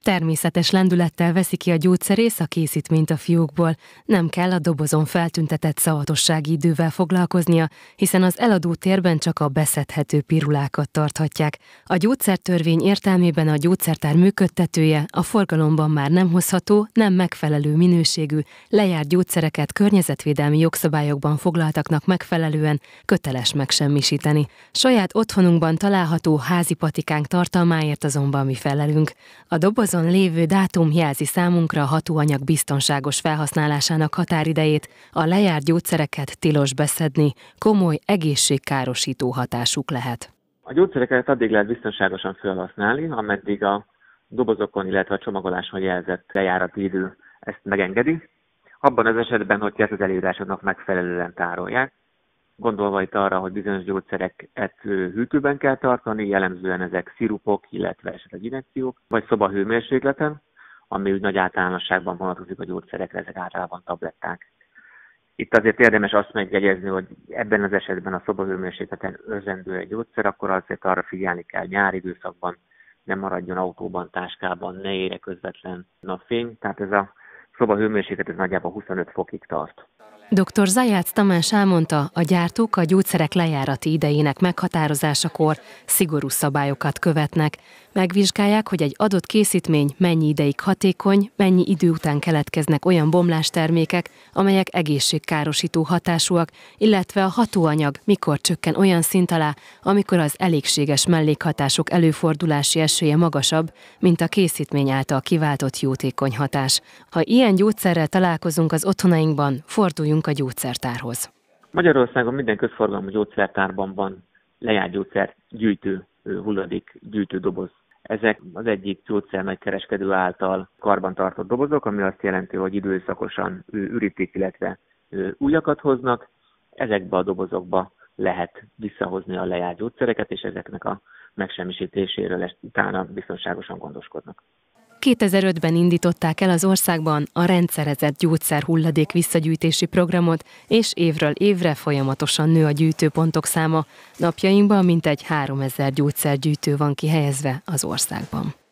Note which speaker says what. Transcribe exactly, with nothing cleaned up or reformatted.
Speaker 1: Természetes lendülettel veszi ki a gyógyszerész a készítményt a fiókból, nem kell a dobozon feltüntetett szavatossági idővel foglalkoznia, hiszen az eladó térben csak a beszedhető pirulákat tarthatják. A gyógyszertörvény értelmében a gyógyszertár működtetője a forgalomban már nem hozható, nem megfelelő minőségű, lejárt gyógyszereket környezetvédelmi jogszabályokban foglaltaknak megfelelően köteles megsemmisíteni. Saját otthonunkban található házi patikánk tartalmáért azonban mi felelünk. A dobozon lévő dátum jelzi számunkra a hatóanyag biztonságos felhasználásának határidejét, a lejárt gyógyszereket tilos beszedni, komoly egészségkárosító hatásuk lehet.
Speaker 2: A gyógyszereket addig lehet biztonságosan felhasználni, ameddig a dobozokon, illetve a csomagoláson jelzett lejárati idő ezt megengedi. Abban az esetben, hogy ezt az előírásoknak megfelelően tárolják, gondolva itt arra, hogy bizonyos gyógyszereket hűtőben kell tartani, jellemzően ezek szirupok, illetve esetleg injekciók, vagy szobahőmérsékleten, ami úgy nagy általánosságban vonatkozik a gyógyszerekre, ezek általában tabletták. Itt azért érdemes azt megjegyezni, hogy ebben az esetben a szobahőmérsékleten őrzendő egy gyógyszer, akkor azért arra figyelni kell nyári időszakban, nem maradjon autóban, táskában, ne érje közvetlen napfény, tehát ez a szobahőmérséklet ez nagyjából huszonöt fokig tart.
Speaker 1: doktor Zajács Tamás elmondta, a gyártók a gyógyszerek lejárati idejének meghatározásakor szigorú szabályokat követnek. Megvizsgálják, hogy egy adott készítmény mennyi ideig hatékony, mennyi idő után keletkeznek olyan bomlástermékek, amelyek egészségkárosító hatásúak, illetve a hatóanyag mikor csökken olyan szint alá, amikor az elégséges mellékhatások előfordulási esélye magasabb, mint a készítmény által kiváltott jótékony hatás. Ha ilyen gyógyszerrel találkozunk az otthonainkban, forduljunk a gyógyszertárhoz.
Speaker 2: Magyarországon minden közforgalmú gyógyszertárban van lejárt gyógyszer gyűjtő, hulladék gyűjtő doboz. Ezek az egyik gyógyszer nagykereskedő által karbantartott dobozok, ami azt jelenti, hogy időszakosan ürítik, illetve újakat hoznak. Ezekbe a dobozokba lehet visszahozni a lejárt gyógyszereket, és ezeknek a megsemmisítéséről utána biztonságosan gondoskodnak.
Speaker 1: kétezer-ötben indították el az országban a rendszerezett gyógyszerhulladék visszagyűjtési programot, és évről évre folyamatosan nő a gyűjtőpontok száma. Napjainkban mintegy háromezer gyógyszergyűjtő van kihelyezve az országban.